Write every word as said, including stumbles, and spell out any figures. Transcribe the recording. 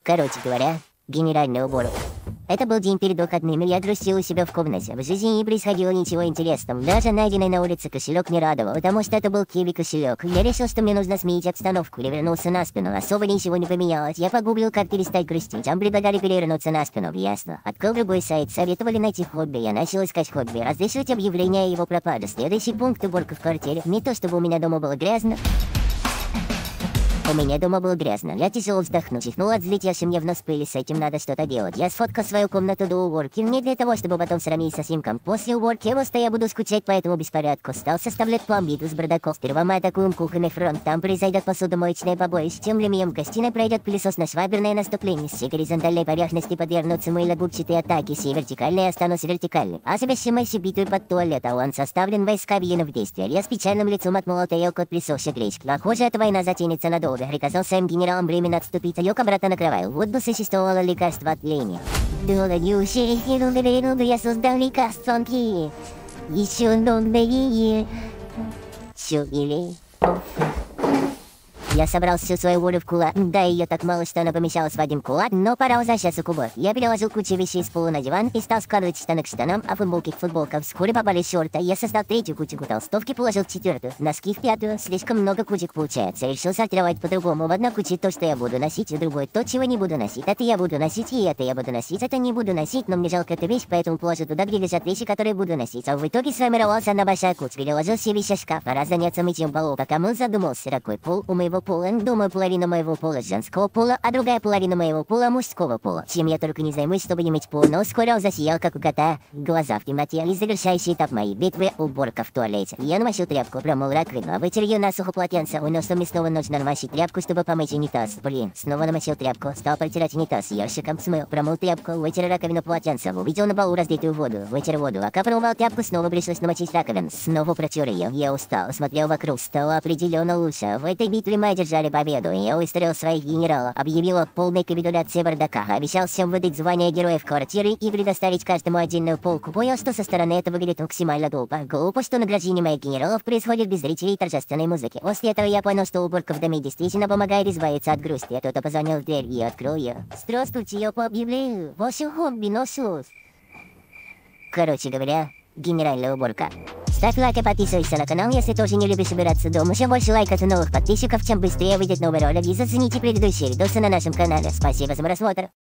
Короче говоря, генеральная уборка. Это был день перед выходными, я грустил у себя в комнате. В жизни не происходило ничего интересного. Даже найденный на улице кошелек не радовал, потому что это был киви кошелек. Я решил, что мне нужно сменить обстановку, и вернулся на спину. Особо ничего не поменялось. Я погуглил, как перестать грустить. Там предлагали перевернуться на спину. Ясно. Открыл другой сайт, советовали найти хобби. Я начал искать хобби. Разрешить объявление о его пропаже. Следующий пункт — уборка в квартире. Не то чтобы у меня дома было грязно. У меня дома было грязно. Я тяжело вздохнул, чихнул от взлетевшей мне в нос пыли. С этим надо что-то делать. Я сфоткал свою комнату до уборки. Не для того, чтобы потом сравнить со снимком. После уборки просто я буду скучать по этому беспорядку. Стал составлять план битвы с бардаком. Сперва мы атакуем кухонный фронт. Там произойдет посудомоечное побоище. Тем временем в гостиной пройдет пылесосно-шваберное наступление. С горизонтальной поверхности подвергнутся мыльно-губчатые атаки. Все вертикальные останутся вертикальными. А завершимый битвой под туалет. А он составлен войска в действие. Я с печальным лицом отмолол тарелку от присохшей гречки. Похоже, эта война затянется надолго. Приказал своим генералам временно отступить, а лег обратно на кровать. Вот бы существовало лекарство от лени. Долгоющие хирурги, я создал лекарство от лени. Еще долгие. Чугили. Я собрал всю свою волю в кулак. Да, ее так мало, что она помещалась в один кулак, но пора возвращаться к уборке. Я переложил кучу вещей с пола на диван и стал складывать штаны к штанам, а футболки к футболкам. Вскоре попали шорты. Я создал третью кучку, толстовки положил в четвертую, носки в пятую. Слишком много кучек получается. Решил сортировать по-другому. В одной куче то, что я буду носить, в другой то, чего не буду носить. Это я буду носить, и это я буду носить. Это не буду носить, но мне жалко эту вещь, поэтому положу туда, где лежат вещи, которые буду носить. А в итоге сформировался одна большая куча. Переложил все вещи в шкаф. Пора заняться мытьем полов. Пока мыл, задумался, какой пол у моего пола. Думаю, половина моего пола женского пола, а другая половина моего пола мужского пола. Чем я только не займусь, чтобы не мыть пол, но вскоре он засиял, как у кота. Глаза в темноте. И завершающий этап моей битвы — уборка в туалете. Я намочил тряпку, промыл раковину, а вытер ее насухо полотенце. У носа мне снова нужно намочить тряпку, чтобы помыть унитаз. Блин, снова намочил тряпку, стал протирать унитаз, ящиком смыл, промыл тряпку, вытер раковину полотенцем, увидел на полу раздетую воду, вытер воду, а как промывал тряпку, снова пришлось намочить раковину. Снова протер ее. Я устал, смотрел вокруг, стало определенно лучше. В этой битве мы одержали победу. Я выстроил своих генералов, объявил о полной капитуляции бардака, обещал всем выдать звание героев квартиры и предоставить каждому отдельную полку. Понял, что со стороны это выглядит максимально глупо. Глупо, что награждение моих генералов происходит без зрителей и торжественной музыки. После этого я понял, что уборка в доме действительно помогает избавиться от грусти. Кто-то позвонил в дверь, и я открыл ее. Здравствуйте, я по объявлению. Ваше хобби носус. Короче говоря, генеральная уборка. Ставь лайк и подписывайся на канал, если тоже не любишь убираться дома. Чем больше лайков и новых подписчиков, чем быстрее выйдет новый ролик. И зацените предыдущие видосы на нашем канале. Спасибо за просмотр.